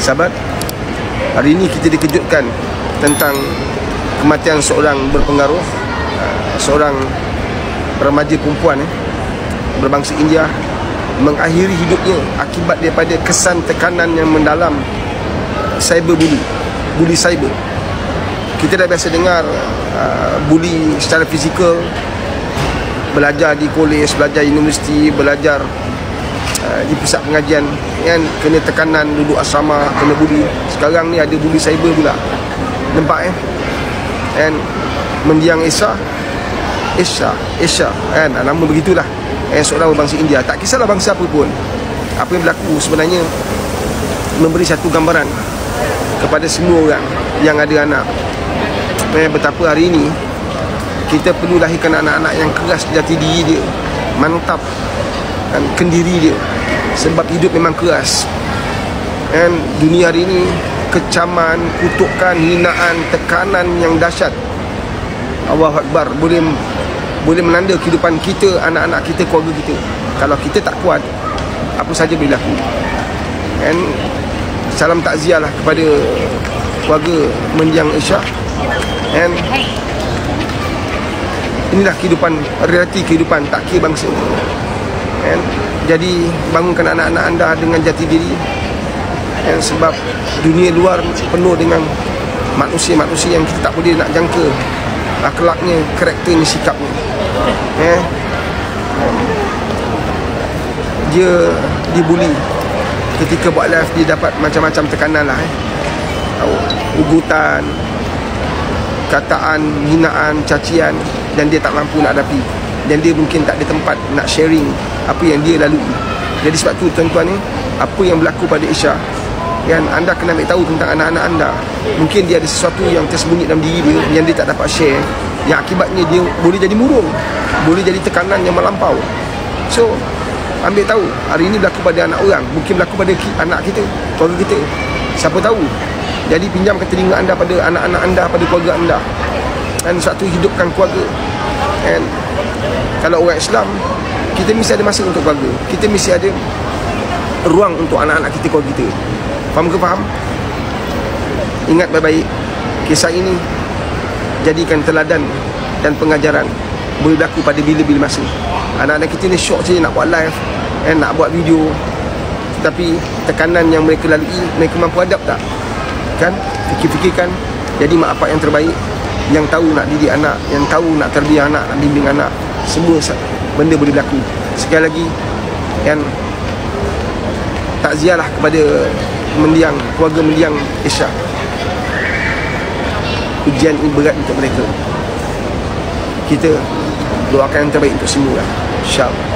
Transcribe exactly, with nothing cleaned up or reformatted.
Sahabat, hari ini kita dikejutkan tentang kematian seorang berpengaruh, seorang remaja perempuan eh, berbangsa India, mengakhiri hidupnya akibat daripada kesan tekanan yang mendalam cyberbully, bully cyber. Kita dah biasa dengar uh, bully secara fizikal, belajar di kolej, belajar universiti, belajar uh, di pusat pengajian, kan, kena tekanan, duduk asrama, kena bully. Sekarang ni ada bully cyber pula. Nampak eh? And mendiang Isha, Isha, Isha, kan, nama begitulah. Eh, seorang berbangsa India, tak kisahlah bangsa apa pun. Apa yang berlaku sebenarnya memberi satu gambaran kepada semua orang yang ada anak, eh, betapa hari ini kita perlu lahirkan anak-anak yang keras jati diri dia, mantap dan kendiri dia, sebab hidup memang keras. Dan dunia hari ini kecaman, kutukan, hinaan, tekanan yang dahsyat, Allahu Akbar, boleh boleh menanda kehidupan kita, anak-anak kita, keluarga kita. Kalau kita tak kuat, apa saja boleh laku. Dan salam takziah lah kepada keluarga mendiang Isha. Dan inilah kehidupan, realiti kehidupan tak kira bangsa. Dan jadi bangunkan anak-anak anda dengan jati diri. Dan sebab dunia luar penuh dengan manusia-manusia yang kita tak boleh nak jangka akhlaknya, karakternya, sikapnya. Eh, dia dibuli ketika buat live, dia dapat macam-macam tekanan lah, eh. Ugutan, kataan, hinaan, cacian, dan dia tak mampu nak hadapi, dan dia mungkin tak ada tempat nak sharing apa yang dia lalui. Jadi sebab tu tuan-tuan ni, apa yang berlaku pada Isha, kan, anda kena ambil tahu tentang anak-anak anda. Mungkin dia ada sesuatu yang tersembunyi dalam diri dia yang dia tak dapat share, yang akibatnya dia boleh jadi murung, boleh jadi tekanan yang melampau. So, ambil tahu, hari ini berlaku pada anak orang, mungkin berlaku pada anak kita, keluarga kita, siapa tahu. Jadi pinjamkan telinga anda pada anak-anak anda, pada keluarga anda, dan satu hidupkan keluarga. And kalau orang Islam, kita mesti ada masa untuk keluarga, kita mesti ada ruang untuk anak-anak kita, keluarga kita. Faham ke faham? Ingat baik-baik, kisah ini jadikan teladan dan pengajaran. Boleh berlaku pada bila-bila masa. Anak-anak kita ni syok je nak buat live, eh, nak buat video, tapi tekanan yang mereka lalui, mereka mampu hadap tak? Kan? Fikir-fikirkan. Jadi mak bapak yang terbaik, yang tahu nak didik anak, yang tahu nak terbiar anak, nak bimbing anak, semua benda boleh berlaku. Sekali lagi, kan, takziahlah kepada mendiang, keluarga mendiang Isha. Ujian ini berat untuk mereka. Kita doakan yang terbaik untuk semua, insya-Allah.